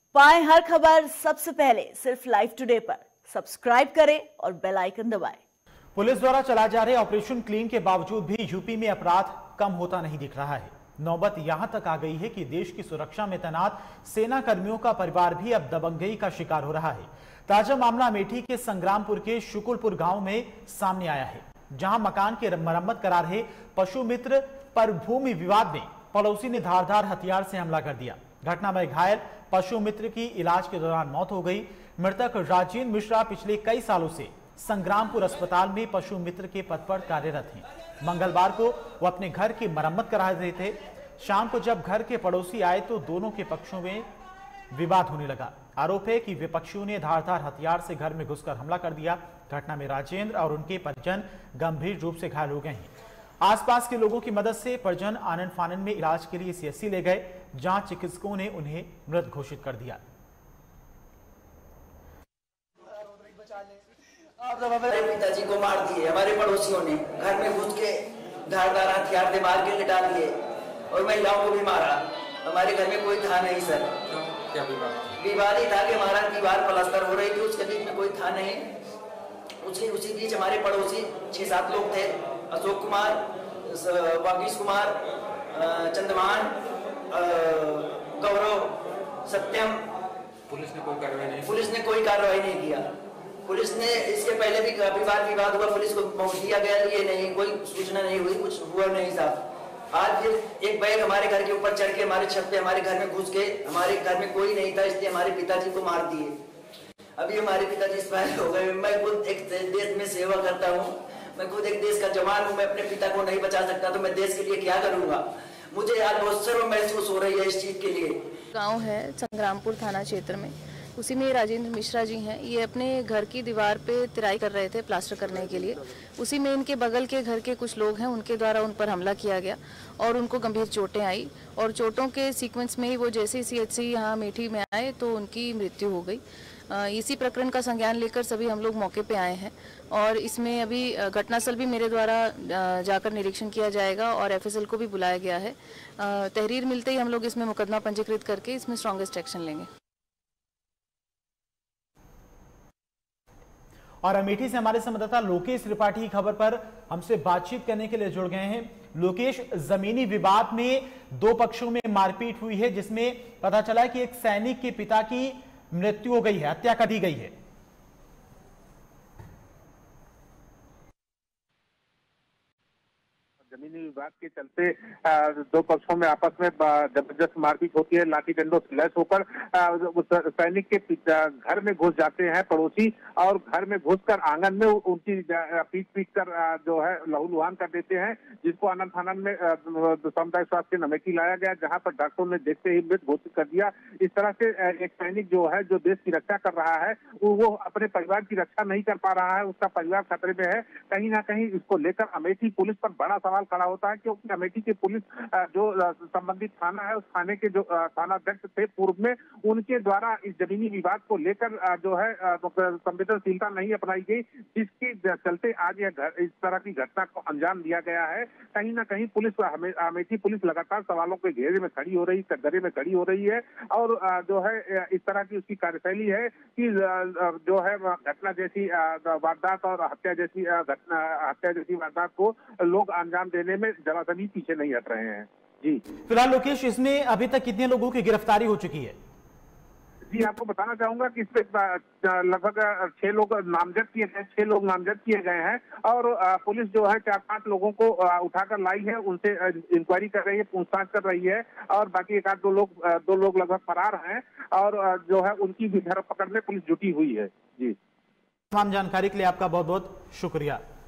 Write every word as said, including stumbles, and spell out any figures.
पाएं हर खबर सबसे पहले सिर्फ लाइव टुडे पर। सब्सक्राइब करें और बेल आइकन दबाएं। पुलिस द्वारा चलाए जा रहे ऑपरेशन क्लीन के बावजूद भी यूपी में अपराध कम होता नहीं दिख रहा है। नौबत यहां तक आ गई है कि देश की सुरक्षा में तैनात सेना कर्मियों का परिवार भी अब दबंगई का शिकार हो रहा है। ताजा मामला अमेठी के संग्रामपुर के शुकुलपुर गांव में सामने आया है, जहां मकान की मरम्मत करा रहे पशु मित्र पर भूमि विवाद में पड़ोसी ने धारदार हथियार से हमला कर दिया। घटना में घायल पशु मित्र की इलाज के दौरान मौत हो गई। मृतक राजेंद्र मिश्रा पिछले कई सालों से संग्रामपुर अस्पताल में पशु मित्र के पद पर कार्यरत हैं। मंगलवार को वो अपने घर की मरम्मत करा रहे थे। शाम को जब घर के पड़ोसी आए तो दोनों के पक्षों में विवाद होने लगा। आरोप है कि विपक्षियों ने धारदार हथियार से घर में घुसकर हमला कर दिया। घटना में राजेंद्र और उनके परिजन गंभीर रूप से घायल हो गए हैं। आसपास के लोगों की मदद से परिजन आनंद फानंद में इलाज के लिए सीएससी ले गए, जहां चिकित्सकों ने उन्हें मृत घोषित कर दिया। हमारे पिताजी को मार दिए हमारे पड़ोसियों ने, घर में घुस के धारदार हथियार से मार के लिटा दिए और महिलाओं को भी मारा। हमारे घर में कोई था नहीं सर। क्या विवाद? विवाद ही था कि हमारा दीवार प्लास्टर हो रही थी, उसके बीच में कोई था नहीं। उसी उसी बीच हमारे पड़ोसी छह सात लोग थे, अशोक कुमार, वागीश कुमार, चंद्रमान, गौरव, सत्यम। पुलिस ने कोई कार्रवाई नहीं पुलिस ने कोई कार्रवाई नहीं किया। पुलिस ने इसके पहले भी विवाद विवाद हुआ, पुलिस को पहुंच दिया गया, ये नहीं कोई सूचना नहीं हुई, कुछ हुआ नहीं साहब। आज फिर एक बैग हमारे घर के ऊपर चढ़ के हमारे छत पे हमारे घर में घुस के, हमारे घर में कोई नहीं था इसलिए हमारे पिताजी को मार दिए। अभी हमारे पिताजी एक्सपायर हो गए। मैं खुद एक देश में सेवा करता हूँ, मैं खुद एक देश का जवान हूँ। मैं अपने पिता को नहीं बचा सकता तो मैं देश के लिए क्या करूँगा। मुझे आज बहुत शर्म महसूस हो रही है इस चीज के लिए। गांव है संग्रामपुर थाना क्षेत्र में, उसी में राजेंद्र मिश्रा जी हैं। ये अपने घर की दीवार पे तिराई कर रहे थे प्लास्टर करने के लिए। उसी में इनके बगल के घर के कुछ लोग हैं, उनके द्वारा उन पर हमला किया गया और उनको गंभीर चोटें आई। और चोटों के सीक्वेंस में ही वो जैसे ही सीएचसी यहाँ अमेठी में आए तो उनकी मृत्यु हो गई। इसी प्रकरण का संज्ञान लेकर सभी हम लोग मौके पे आए हैं और इसमें अभी घटनास्थल भी मेरे द्वारा जाकर निरीक्षण किया जाएगा और एफएसएल को भी बुलाया गया है। तहरीर मिलते ही हम लोग इसमें मुकदमा पंजीकृत करके इसमें स्ट्रॉन्गेस्ट एक्शन लेंगे। और अमेठी से हमारे संवाददाता लोकेश त्रिपाठी खबर पर हमसे बातचीत करने के लिए जुड़ गए हैं। लोकेश, जमीनी विवाद में दो पक्षों में मारपीट हुई है, जिसमें पता चला कि एक सैनिक के पिता की मृत्यु हो गई है, हत्या कर दी गई है। जमीनी विवाद के चलते दो पक्षों में आपस में जबरदस्त मारपीट होती है। लाठी डंडों से लैस होकर सैनिक के घर में घुस जाते हैं पड़ोसी और घर में घुसकर आंगन में उनकी पीट पीट कर जो है लहूलुहान कर देते हैं, जिसको आनंद फानंद में सामुदायिक स्वास्थ्य केंद्र अमेठी लाया गया, जहां पर डॉक्टरों ने देखते ही मृत घोषित कर दिया। इस तरह से एक सैनिक जो है जो देश की रक्षा कर रहा है वो अपने परिवार की रक्षा नहीं कर पा रहा है, उसका परिवार खतरे में है। कहीं ना कहीं इसको लेकर अमेठी पुलिस पर बड़ा सवाल खड़ा होता है, क्योंकि अमेठी की पुलिस जो संबंधित थाना है उस थाने के जो थाना अध्यक्ष थे पूर्व में, उनके द्वारा इस जमीनी विवाद को लेकर जो है संवेदनशीलता नहीं अपनाई गई, जिसके चलते आज यह इस तरह की घटना को अंजाम दिया गया है। कहीं ना कहीं पुलिस अमेठी पुलिस लगातार सवालों के घेरे में खड़ी हो रही कटघरे में खड़ी हो रही है और जो है इस तरह की उसकी कार्यशैली है कि जो है घटना जैसी वारदात और हत्या जैसी घटना हत्या जैसी वारदात को लोग अंजाम देने में जरा सा भी पीछे नहीं हट रहे हैं। जी फिलहाल लोकेश, इसमें अभी तक कितने लोगों की गिरफ्तारी हो चुकी है? जी आपको बताना चाहूंगा कि इसमें लगभग छह लोग नामजद किए गए छह लोग नामजद किए गए हैं और पुलिस जो है चार पांच लोगों को उठाकर लाई है, उनसे इंक्वायरी कर रही है, पूछताछ कर रही है और बाकी एक आध दो लोग दो लोग लगभग फरार हैं और जो है उनकी भी धर पकड़ में पुलिस जुटी हुई है। जी तमाम जानकारी के लिए आपका बहुत बहुत शुक्रिया।